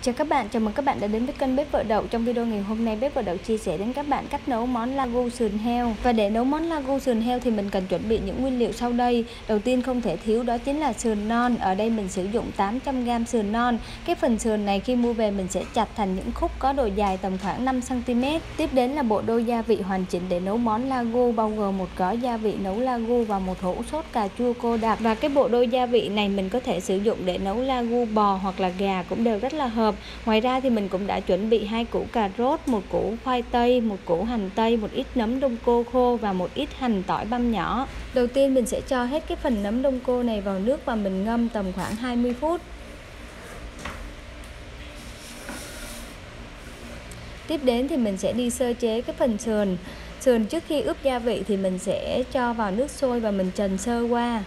Chào các bạn, chào mừng các bạn đã đến với kênh Bếp Vợ Đậu. Trong video ngày hôm nay, Bếp Vợ Đậu chia sẻ đến các bạn cách nấu món Wagyu sườn heo. Và để nấu món Wagyu sườn heo thì mình cần chuẩn bị những nguyên liệu sau đây. Đầu tiên không thể thiếu đó chính là sườn non. Ở đây mình sử dụng 800g sườn non. Cái phần sườn này khi mua về mình sẽ chặt thành những khúc có độ dài tầm khoảng 5 cm. Tiếp đến là bộ đôi gia vị hoàn chỉnh để nấu món Wagyu, bao gồm một gói gia vị nấu Wagyu và một hũ sốt cà chua cô đặc. Và cái bộ đôi gia vị này mình có thể sử dụng để nấu Wagyu bò hoặc là gà cũng đều rất là hợp. Ngoài ra thì mình cũng đã chuẩn bị 2 củ cà rốt, một củ khoai tây, một củ hành tây, một ít nấm đông cô khô và một ít hành tỏi băm nhỏ. Đầu tiên mình sẽ cho hết cái phần nấm đông cô này vào nước và mình ngâm tầm khoảng 20 phút. Tiếp đến thì mình sẽ đi sơ chế cái phần sườn. Sườn trước khi ướp gia vị thì mình sẽ cho vào nước sôi và mình trần sơ qua.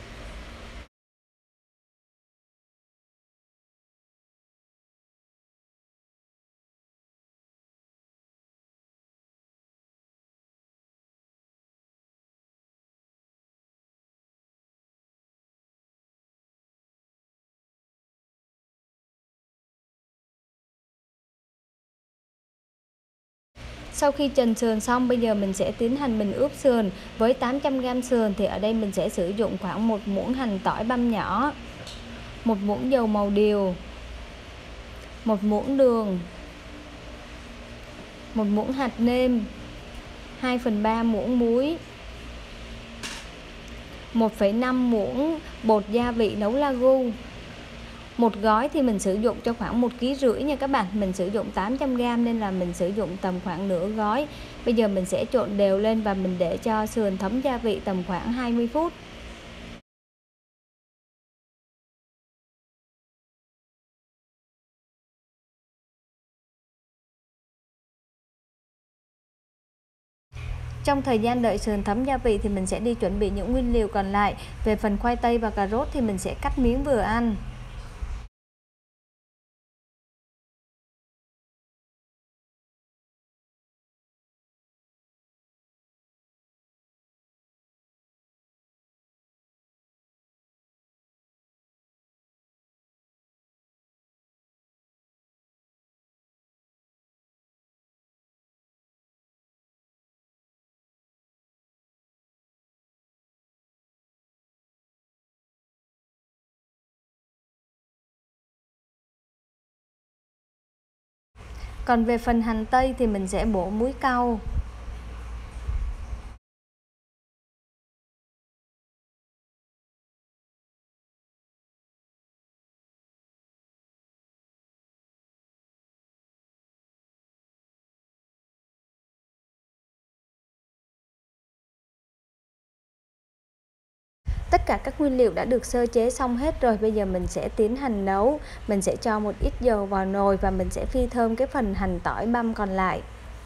Sau khi trần sườn xong, bây giờ mình sẽ tiến hành mình ướp sườn. Với 800g sườn thì ở đây mình sẽ sử dụng khoảng 1 muỗng hành tỏi băm nhỏ, 1 muỗng dầu màu điều, 1 muỗng đường, 1 muỗng hạt nêm, 2/3 muỗng muối, 1,5 muỗng bột gia vị nấu Wagyu. Một gói thì mình sử dụng cho khoảng 1,5 kg nha các bạn. Mình sử dụng 800g nên là mình sử dụng tầm khoảng nửa gói. Bây giờ mình sẽ trộn đều lên và mình để cho sườn thấm gia vị tầm khoảng 20 phút. Trong thời gian đợi sườn thấm gia vị thì mình sẽ đi chuẩn bị những nguyên liệu còn lại. Về phần khoai tây và cà rốt thì mình sẽ cắt miếng vừa ăn. Còn về phần hành tây thì mình sẽ bổ muối cau. Tất cả các nguyên liệu đã được sơ chế xong hết rồi, bây giờ mình sẽ tiến hành nấu. Mình sẽ cho một ít dầu vào nồi và mình sẽ phi thơm cái phần hành tỏi băm còn lại.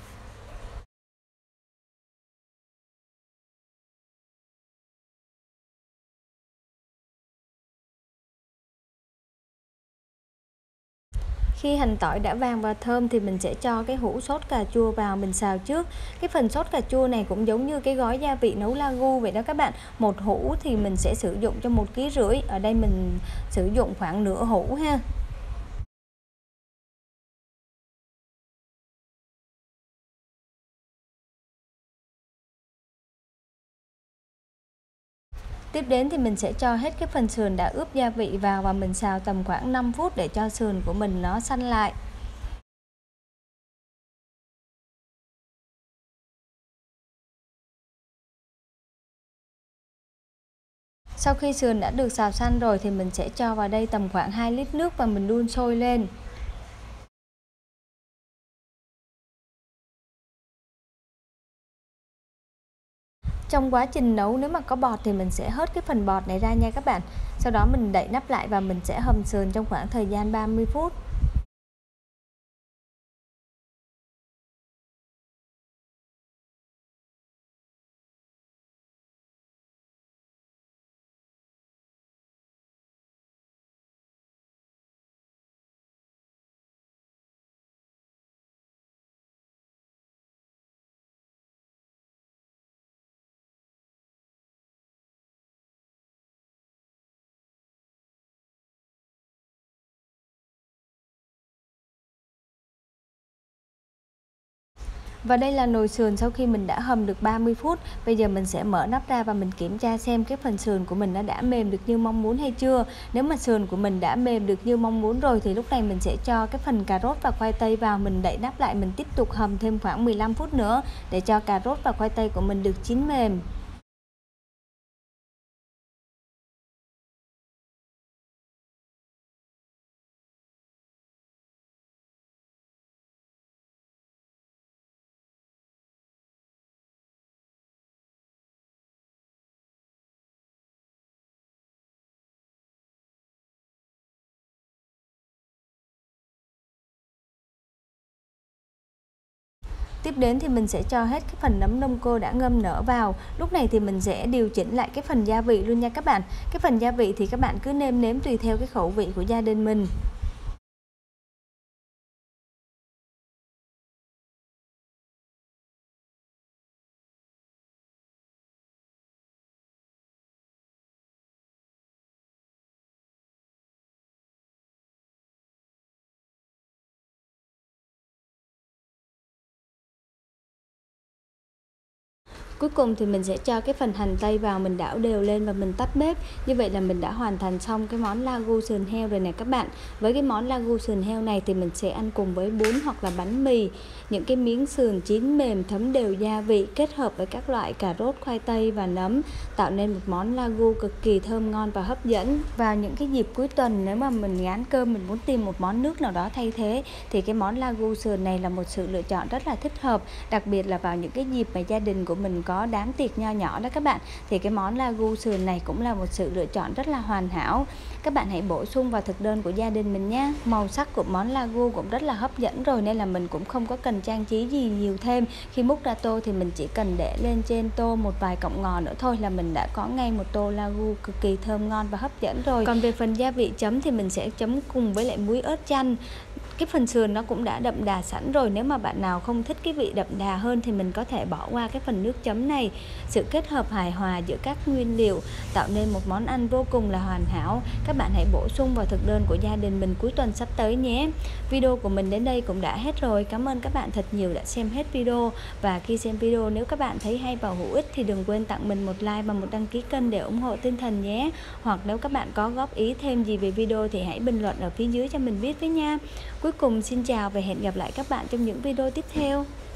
Khi hành tỏi đã vàng và thơm thì mình sẽ cho cái hũ sốt cà chua vào mình xào trước. Cái phần sốt cà chua này cũng giống như cái gói gia vị nấu Wagyu vậy đó các bạn. Một hũ thì mình sẽ sử dụng cho 1,5 kg. Ở đây mình sử dụng khoảng nửa hũ ha. Tiếp đến thì mình sẽ cho hết cái phần sườn đã ướp gia vị vào và mình xào tầm khoảng 5 phút để cho sườn của mình nó săn lại. Sau khi sườn đã được xào săn rồi thì mình sẽ cho vào đây tầm khoảng 2 lít nước và mình đun sôi lên. Trong quá trình nấu nếu mà có bọt thì mình sẽ hớt cái phần bọt này ra nha các bạn. Sau đó mình đậy nắp lại và mình sẽ hầm sườn trong khoảng thời gian 30 phút. Và đây là nồi sườn sau khi mình đã hầm được 30 phút. Bây giờ mình sẽ mở nắp ra và mình kiểm tra xem cái phần sườn của mình nó đã mềm được như mong muốn hay chưa. Nếu mà sườn của mình đã mềm được như mong muốn rồi thì lúc này mình sẽ cho cái phần cà rốt và khoai tây vào, mình đậy nắp lại, mình tiếp tục hầm thêm khoảng 15 phút nữa để cho cà rốt và khoai tây của mình được chín mềm. Tiếp đến thì mình sẽ cho hết cái phần nấm đông cô đã ngâm nở vào. Lúc này thì mình sẽ điều chỉnh lại cái phần gia vị luôn nha các bạn. Cái phần gia vị thì các bạn cứ nêm nếm tùy theo cái khẩu vị của gia đình mình. Cuối cùng thì mình sẽ cho cái phần hành tây vào, mình đảo đều lên và mình tắt bếp. Như vậy là mình đã hoàn thành xong cái món Wagyu sườn heo rồi nè các bạn. Với cái món Wagyu sườn heo này thì mình sẽ ăn cùng với bún hoặc là bánh mì. Những cái miếng sườn chín mềm thấm đều gia vị kết hợp với các loại cà rốt, khoai tây và nấm tạo nên một món Wagyu cực kỳ thơm ngon và hấp dẫn. Vào những cái dịp cuối tuần, nếu mà mình ngán cơm, mình muốn tìm một món nước nào đó thay thế thì cái món Wagyu sườn này là một sự lựa chọn rất là thích hợp. Đặc biệt là vào những cái dịp mà gia đình của mình có đám tiệc nho nhỏ đó các bạn, thì cái món Wagyu sườn này cũng là một sự lựa chọn rất là hoàn hảo. Các bạn hãy bổ sung vào thực đơn của gia đình mình nhé. Màu sắc của món Wagyu cũng rất là hấp dẫn rồi nên là mình cũng không có cần trang trí gì nhiều thêm. Khi múc ra tô thì mình chỉ cần để lên trên tô một vài cọng ngò nữa thôi là mình đã có ngay một tô Wagyu cực kỳ thơm ngon và hấp dẫn rồi. Còn về phần gia vị chấm thì mình sẽ chấm cùng với lại muối ớt chanh. Cái phần sườn nó cũng đã đậm đà sẵn rồi, nếu mà bạn nào không thích cái vị đậm đà hơn thì mình có thể bỏ qua cái phần nước chấm này. Sự kết hợp hài hòa giữa các nguyên liệu tạo nên một món ăn vô cùng là hoàn hảo. Các bạn hãy bổ sung vào thực đơn của gia đình mình cuối tuần sắp tới nhé. Video của mình đến đây cũng đã hết rồi. Cảm ơn các bạn thật nhiều đã xem hết video. Và khi xem video, nếu các bạn thấy hay và hữu ích thì đừng quên tặng mình một like và một đăng ký kênh để ủng hộ tinh thần nhé. Hoặc nếu các bạn có góp ý thêm gì về video thì hãy bình luận ở phía dưới cho mình biết với nha. Cuối cùng xin chào và hẹn gặp lại các bạn trong những video tiếp theo.